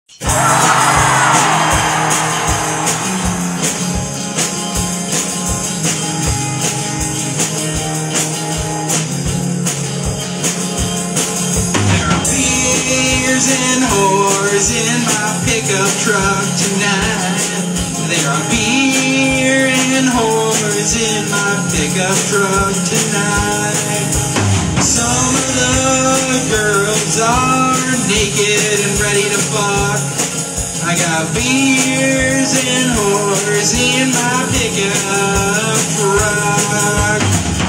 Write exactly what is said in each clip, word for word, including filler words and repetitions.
And whores in my pickup truck tonight. There are beer and whores in my pickup truck tonight. Some of the girls are naked and ready to fuck. I got beers and whores in my pickup truck.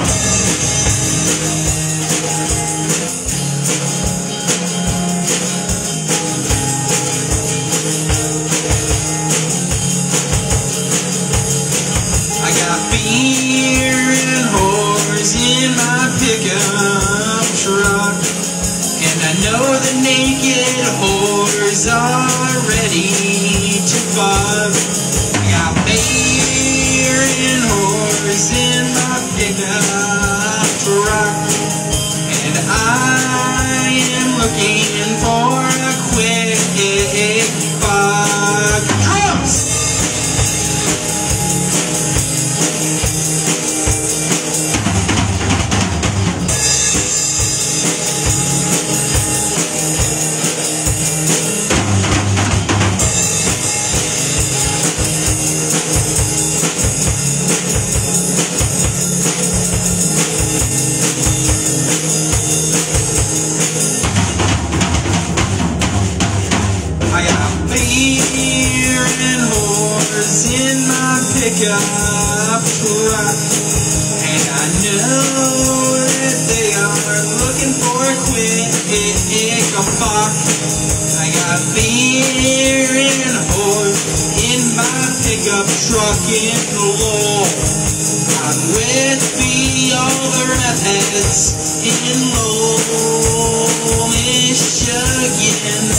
Beer and whores in my pickup truck, and I know the naked whores are ready to fuck. I got beer and whores in my pickup truck, and I am looking for a quick fuck. Drums! I got beer and whores in my pickup truck, and I know that they are looking for a quick fuck. I got beer and whores in my pickup truck in Lowell. I'm with me, all the redheads in Lowell, Michigan.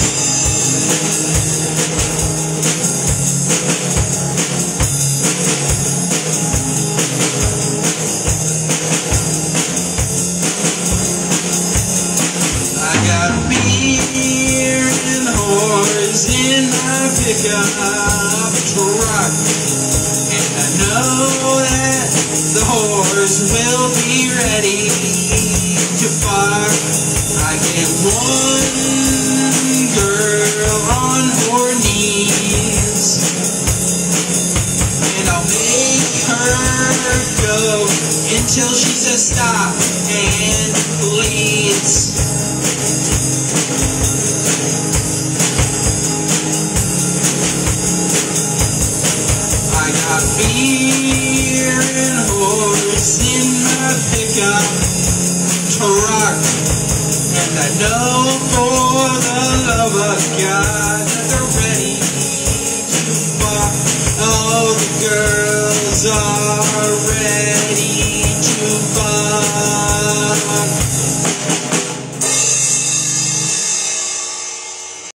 Beer and whores in my pickup truck, and I know that the whores will be ready to fuck. I get one girl on her knees, and I'll make her go until she says stop.